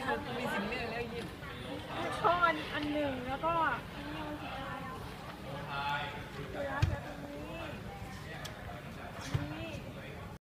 มีสิ่งเลือกแล้วยินช่ออันหนึ่งแล้วก็